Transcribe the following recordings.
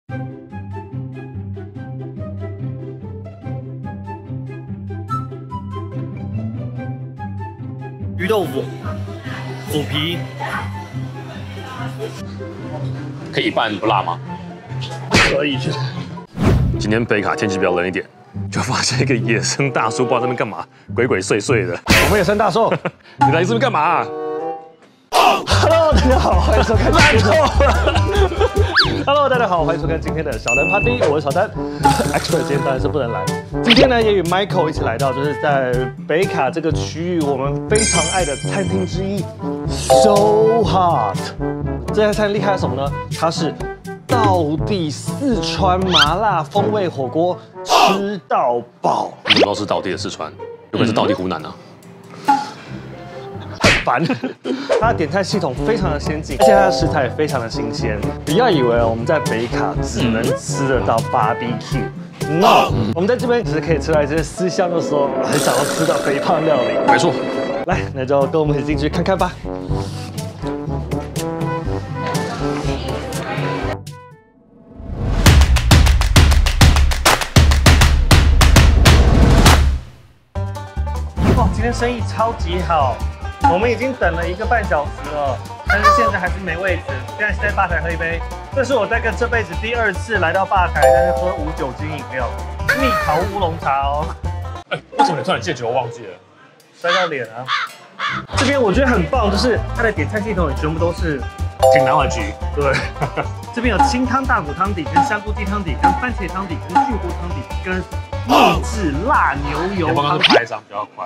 鱼豆腐、腐皮， 可以一半不辣吗？ 可以。 今天北卡天气比较冷一点，就发现一个野生大叔不知道在那边干嘛，鬼鬼祟祟的。 我们野生大兽， 你来这边干嘛 ？Hello， 大家好，欢迎收看。烂透了。Hello， 大家好，欢迎收看今天的小丹 Party， 我是小丹。Expert 今天当然是不能来，今天呢也与 Michael 一起来到，就是在北卡这个区域我们非常爱的餐厅之一 ，So Hot。这家餐厅厉害什么呢？它是道地四川麻辣风味火锅，吃到饱。 你们都是道地的四川，有可能是道地湖南啊。 很烦，它的点菜系统非常的先进，而且它的食材也非常的新鲜。不要以为我们在北卡只能吃得到 BBQ，No， 我们在这边只是可以吃到一些思乡的时候很想要吃到肥胖料理。 没错， 来，那就跟我们一起进去看看吧。今天生意超级好，我们已经等了1个半小时了，但是现在还是没位置。现在是在吧台喝一杯，这是我大概这辈子第2次来到吧台，但是喝无酒精饮料，蜜桃乌龙茶哦。 为什么你突然戒酒我忘记了？ 摔到脸啊！这边我觉得很棒，就是它的点菜系统也全部都是挺难玩局。 对，这边有清汤大骨汤底、跟香菇鸡汤底、跟番茄汤底、跟菌菇汤底、跟秘制辣牛油汤底。 我刚刚拍一张比较快。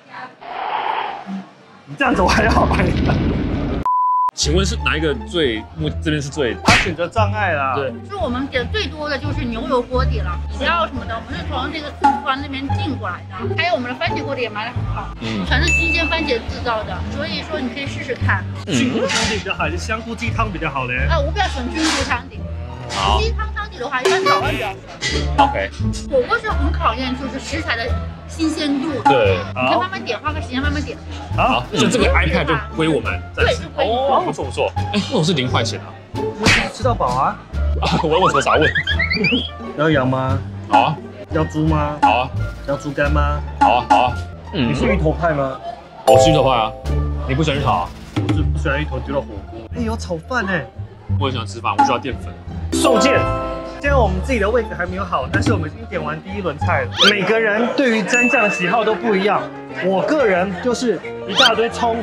你这样子我还要买。 请问是哪一个最？这边是最？ 他选择障碍啦。 对， 是我们点最多的就是牛油锅底了，料什么的，我们是从这个四川那边进过来的。还有我们的番茄锅底也卖得很好，全是新鲜番茄制造的，所以说你可以试试看。 菌菇汤底比较好，还是香菇鸡汤比较好嘞？ 我比较喜欢菌菇汤底。 好。 鸡汤汤底的话，一般早晚比较喜欢。 OK。 火锅是很考验就是食材的新鲜度。 对。 你可以慢慢点，花个时间慢慢点。 好，就这个 iPad 就归我们。 对，是归你。 哦，不错不错。哎，为什么是0块钱啊？ 我吃到饱啊。 我要问什么啥问？ 要羊吗？ 好啊。 要猪吗？ 好啊。 要猪肝吗？ 好啊好啊。 你是芋头派吗？ 我是芋头派啊。你不喜欢芋头啊？ 我是不喜欢芋头丢到火锅。哎，有炒饭哎。 我也喜欢吃饭，我需要淀粉。 送件。现在我们自己的位置还没有好，但是我们已经点完第1轮菜了。每个人对于蘸酱的喜好都不一样，我个人就是一大堆葱，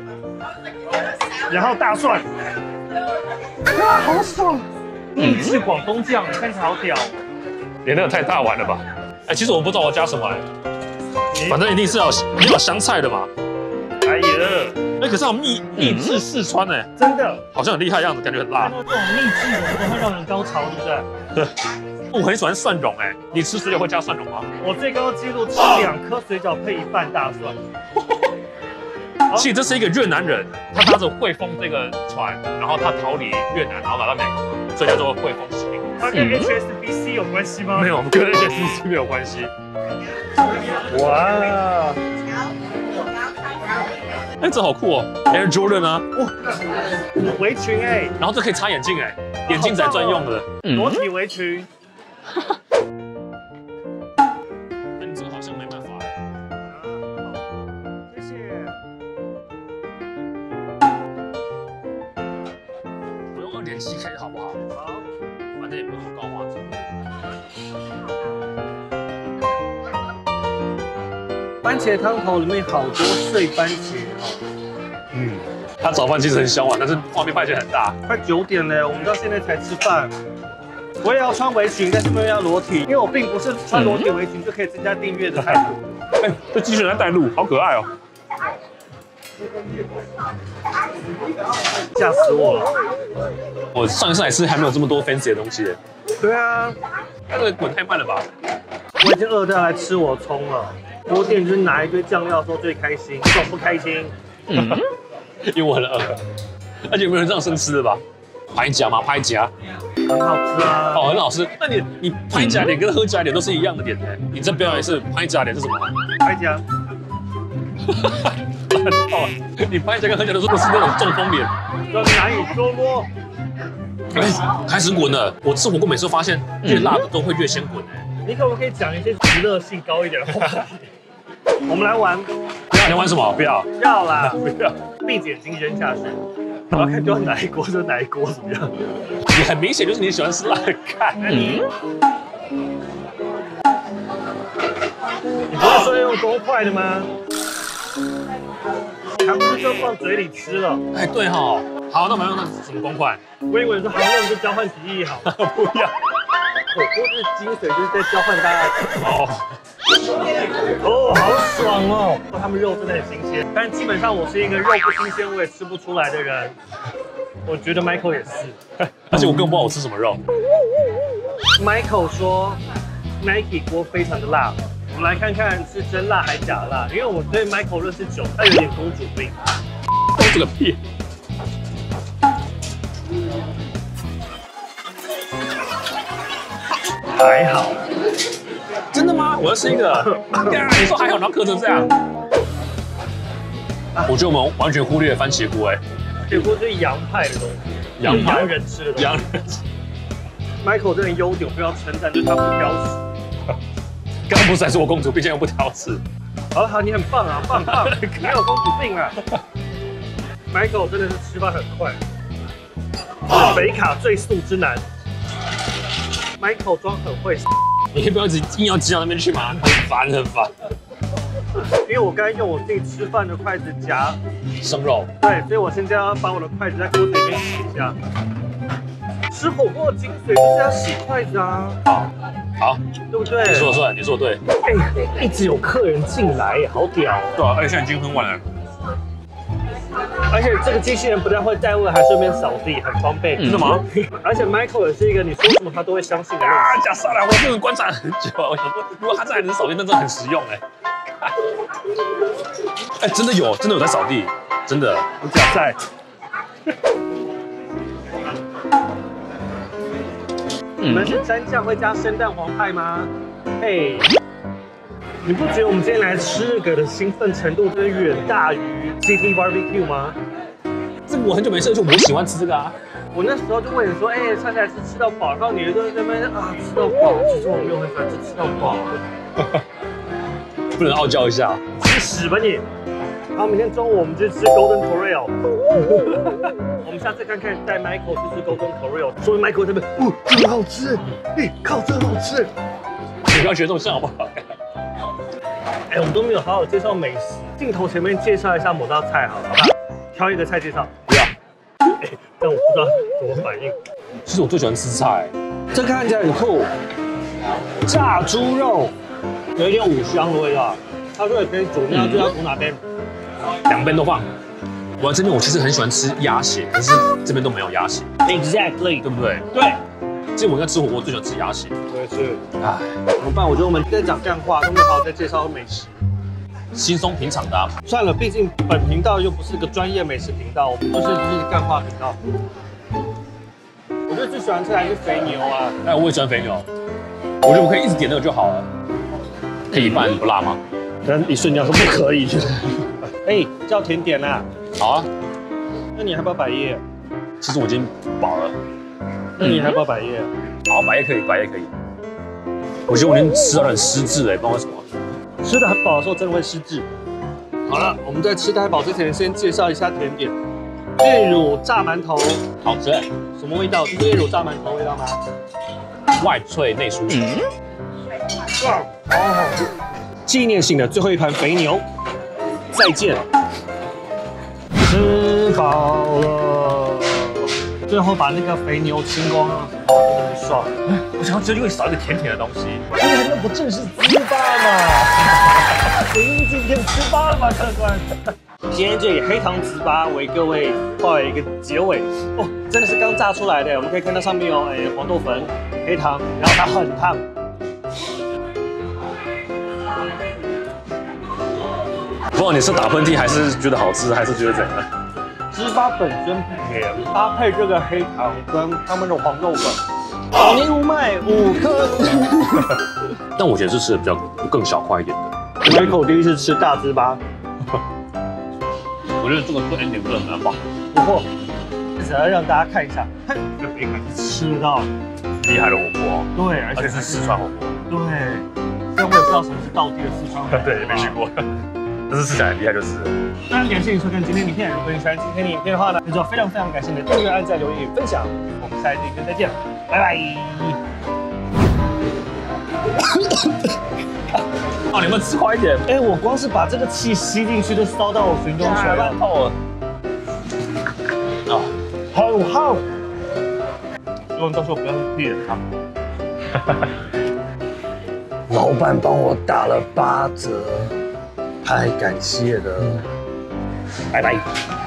然后大蒜，哇，好爽！秘制广东酱，看起来好屌。 连那个太大碗了吧？哎，其实我不知道我要加什么反正一定是要香菜的嘛。 哎呀， 哎，可是有秘制四川哎， 真的好像很厉害的样子，感觉很辣。 这种秘制的都会让人高潮，对不对？ 对。我很喜欢蒜蓉哎，你吃水饺会加蒜蓉吗？ 我最高纪录吃2颗水饺配1瓣大蒜。 其实这是一个越南人，他搭着汇丰这个船，然后他逃离越南，然后来到美国，所以叫做汇丰食品。 它跟 HSBC 有关系吗？ 没有，跟 HSBC 没有关系。 哇！ 哎，这好酷哦 ，Air Jordan 啊！ 哇，围裙哎， 然后这可以插眼镜哎，眼镜仔专用的裸体围裙。 那你这个好像没办法。 谢谢。 我用2.7K 好不好？ 好， 反正也不用那么高画质。 番茄汤头里面好多碎番茄哦。 它早饭其实很小碗，但是画面拍起来很大。 快9点了，我们到现在才吃饭。我也要穿围裙，但是没有要裸体，因为我并不是穿裸体围裙就可以增加订阅的态度。 哎，这机器人在带路，好可爱哦！ 吓死我了！ 我上一次来吃还没有这么多 fancy 的东西。 对啊， 那个滚太慢了吧？ 我已经饿到来吃我葱了。多店就是拿一堆酱料的时候最开心，这种不开心。 因为我很饿，而且有没有人这样生吃的吧？拍夹吗？拍夹， 很好吃啊。 哦，很好吃。那你拍夹脸跟喝夹脸都是一样的脸哎。你这表演是拍夹脸是什么？ 拍夹。 烂透了！你拍夹跟喝夹都是那种中风脸。 要哪里说说？ 开始滚了。我吃火锅每次都发现越辣的都会越先滚哎。 你可不可以讲一些娱乐性高一点的话题？我们来玩。 你玩什么？不要。 要啦，不要。闭着眼睛扔下去，然后看丢到哪一锅就哪一锅怎么样？ 你很明显就是你喜欢吃辣的看。 你不是说用公筷的吗？还不是就放嘴里吃了？ 哎，对哈。好，那我们用那什么公筷？ 我以为说好，那我们就交换提议好。不要。火锅就是精髓，就是在交换大家。哦，好爽哦！他们肉真的很新鲜，但基本上我是一个肉不新鲜我也吃不出来的人。我觉得 Michael 也是， 而且我更不知道我吃什么肉。 Michael 说 Nike 锅非常的辣，我们来看看是真辣还假辣，因为我对 Michael 认识久，他有点公主病。 公主个屁！ 还好。 真的吗？我要吃一个。你说还好，然后磕成这样。我觉得我们完全忽略了番茄锅，哎， 番茄锅是洋派的东西，洋人吃的东西。洋人吃。Michael 这个优点我不要称赞，就是他不挑食。 刚刚不是还说我公主，毕竟又不挑食。 好，你很棒啊，棒，没有公主病啊。Michael 真的是吃饭很快，是北卡最速之男。Michael 装很会。 你可以不要一直硬要挤到那边去吗？很烦。 因为我刚才用我自己吃饭的筷子夹生肉， 对，所以我现在要把我的筷子在锅子里面洗一下。吃火锅的精髓就是要洗筷子啊。 好， 对不对？ 你说的对。 哎，一直有客人进来，好屌哦。 对啊，而且现在已经很晚了。 而且这个机器人不但会带位，还顺便扫地，很方便。 真的吗？ 而且 Michael 也是一个你说什么他都会相信的人。 假设啦，我真的观察很久啊。我想说，如果他这还能扫地，那真的很实用哎。真的有在扫地，真的。 我假赛。你们是蘸酱会加生蛋黄派吗？嘿。你不觉得我们今天来吃这个的兴奋程度真的远大于 City Barbecue 吗？ 这个我很久没吃，就我喜欢吃这个啊。 我那时候就问你说，哎，上起来吃到饱，然后你就在那边啊吃到饱。其实我没有很喜欢吃到饱。 不能傲娇一下， 吃屎吧你！好，明天中午我们就吃 Golden Corral。我们下次看看带 Michael 去吃 Golden Corral， 说明 Michael 这边，真好吃，哎，靠，真好吃。 你不要学这种像好不好？ 哎，我们都没有好好介绍美食，镜头前面介绍一下某道菜好了，好吧？挑一个菜介绍。 不要。 哎，但我不知道怎么反应。 其实我最喜欢吃菜， 这看起来很酷，炸猪肉，有一点五香的味道。他说也可以煮，你要就要煮哪边？ 两边都放。我这边我其实很喜欢吃鸭血，可是这边都没有鸭血。 Exactly， 对不对？ 对。 其实我应该吃火锅最喜欢吃鸭血。 我也是。哎，怎么办？我觉得我们在讲干话，都没有好好在介绍美食。 轻松平常的啊。 算了，毕竟本频道又不是个专业美食频道，我们就是干话频道。我觉得最喜欢吃还是肥牛啊。 哎，我也喜欢肥牛。我觉得我可以一直点那个就好了。可以一半不辣吗？ 但一瞬间说不可以。哎，叫甜点啦。 好啊。 那你还不要百叶？ 其实我已经饱了。 那你还不要百叶？ 好，百叶可以，百叶可以。我觉得我已经吃到很失智了，不知道为什么。 吃得很饱的时候真的会失智。好了，我们在吃太饱之前，先介绍一下甜点。炼乳炸馒头， 好吃。 什么味道？就是炼乳炸馒头味道吗？ 外脆内酥。 哇，好好吃。纪念性的最后一盘肥牛，再见。吃饱了，最后把那个肥牛清光了，真的很爽。 我想要只有少一个甜甜的东西。 哎，那不正是糍粑吗？今天糍粑了吗，客官？今天就以黑糖糍粑为各位画了一个结尾哦，真的是刚炸出来的，我们可以看到上面有黄豆粉、黑糖，然后它很烫。 不管你是打喷嚏，还是觉得好吃，还是觉得怎样？ 糍粑本身甜，搭配这个黑糖跟他们的黄豆粉，老年无卖5颗。 但我觉得这吃的比较更小块一点的。 Michael 第一次吃大糍粑， 我觉得这个做 ending 做的蛮棒。 不错， 子来让大家看一下，嘿， 这可以看吃到厉害的火锅哦， 对，而且是四川火锅。 对，虽然我也不知道什么是道地的四川火锅， 对，没去过，但是吃起来很厉害就是了。 非常感谢你收看今天的影片，如果你喜欢今天的影片的话呢，那就非常感谢你的订阅、按赞、留言与分享。我们下一支影片再见，拜拜。 哦，你们吃快一点。 哎，我光是把这个气吸进去，就烧到我嘴中水了， 烂透了。 啊，好好。希望到时候不要是屁眼汤。老板帮我打了8折，太感谢了，拜拜。